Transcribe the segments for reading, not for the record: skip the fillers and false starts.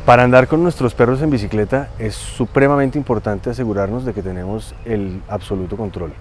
Para andar con nuestros perros en bicicleta es supremamente importante asegurarnos de que tenemos el absoluto control.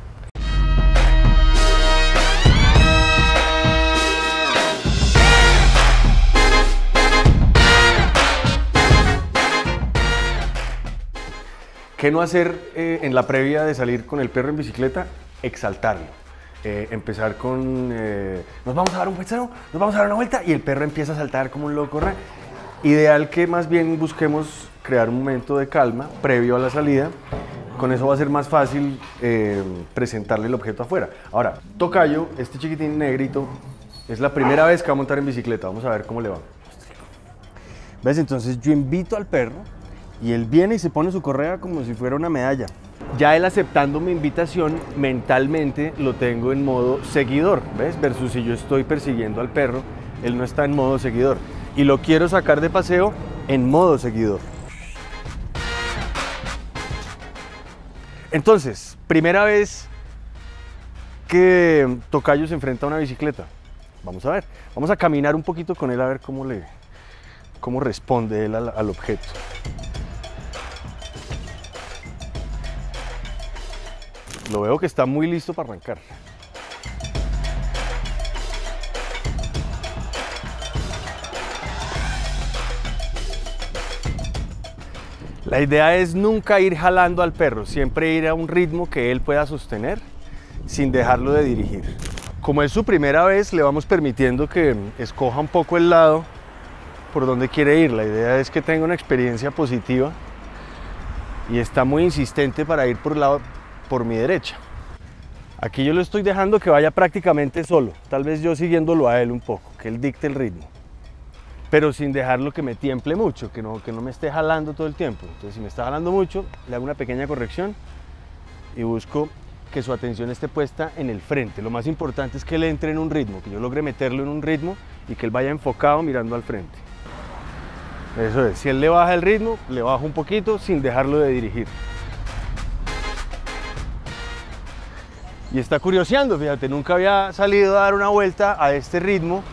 ¿Qué no hacer en la previa de salir con el perro en bicicleta? Exaltarlo. Empezar con, nos vamos a dar un paseo, nos vamos a dar una vuelta y el perro empieza a saltar como un loco. Ideal que más bien busquemos crear un momento de calma previo a la salida. Con eso va a ser más fácil presentarle el objeto afuera. Ahora, Tocayo, este chiquitín negrito, es la primera vez que va a montar en bicicleta. Vamos a ver cómo le va. ¿Ves? Entonces yo invito al perro y él viene y se pone su correa como si fuera una medalla. Ya él aceptando mi invitación, mentalmente lo tengo en modo seguidor, ¿ves? Versus si yo estoy persiguiendo al perro, él no está en modo seguidor. Y lo quiero sacar de paseo en modo seguidor. Entonces, primera vez que Tocayo se enfrenta a una bicicleta. Vamos a ver, vamos a caminar un poquito con él a ver cómo responde él al objeto. Lo veo que está muy listo para arrancar. La idea es nunca ir jalando al perro, siempre ir a un ritmo que él pueda sostener sin dejarlo de dirigir. Como es su primera vez, le vamos permitiendo que escoja un poco el lado por donde quiere ir. La idea es que tenga una experiencia positiva y está muy insistente para ir por mi derecha. Aquí yo lo estoy dejando que vaya prácticamente solo, tal vez yo siguiéndolo a él un poco, que él dicte el ritmo, pero sin dejarlo que me tiemple mucho, que no me esté jalando todo el tiempo. Entonces, si me está jalando mucho, le hago una pequeña corrección y busco que su atención esté puesta en el frente. Lo más importante es que él entre en un ritmo, que yo logre meterlo en un ritmo y que él vaya enfocado mirando al frente. Eso es, si él le baja el ritmo, le bajo un poquito sin dejarlo de dirigir. Y está curioseando, fíjate, nunca había salido a dar una vuelta a este ritmo.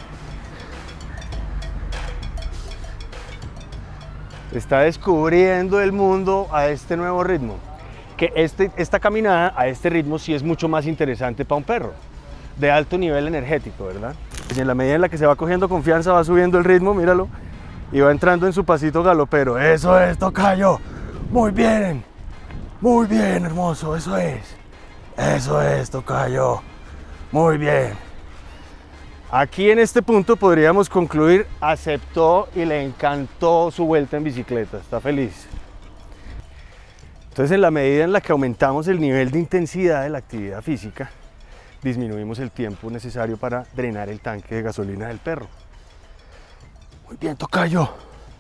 Está descubriendo el mundo a este nuevo ritmo. Que esta caminada a este ritmo sí es mucho más interesante para un perro, de alto nivel energético, ¿verdad? Y en la medida en la que se va cogiendo confianza, va subiendo el ritmo, míralo, y va entrando en su pasito galopero. ¡Eso es, Tocayo! ¡Muy bien! ¡Muy bien, hermoso! ¡Eso es! ¡Eso es, Tocayo! ¡Muy bien! Aquí en este punto podríamos concluir, aceptó y le encantó su vuelta en bicicleta, está feliz. Entonces, en la medida en la que aumentamos el nivel de intensidad de la actividad física, disminuimos el tiempo necesario para drenar el tanque de gasolina del perro. Muy bien, Tocayo.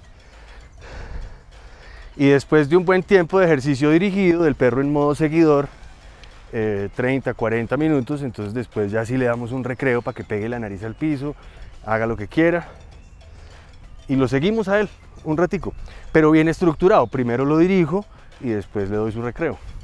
Y después de un buen tiempo de ejercicio dirigido, del perro en modo seguidor, 30, 40 minutos, entonces después ya sí le damos un recreo para que pegue la nariz al piso, haga lo que quiera y lo seguimos a él un ratico, pero bien estructurado. Primero lo dirijo y después le doy su recreo.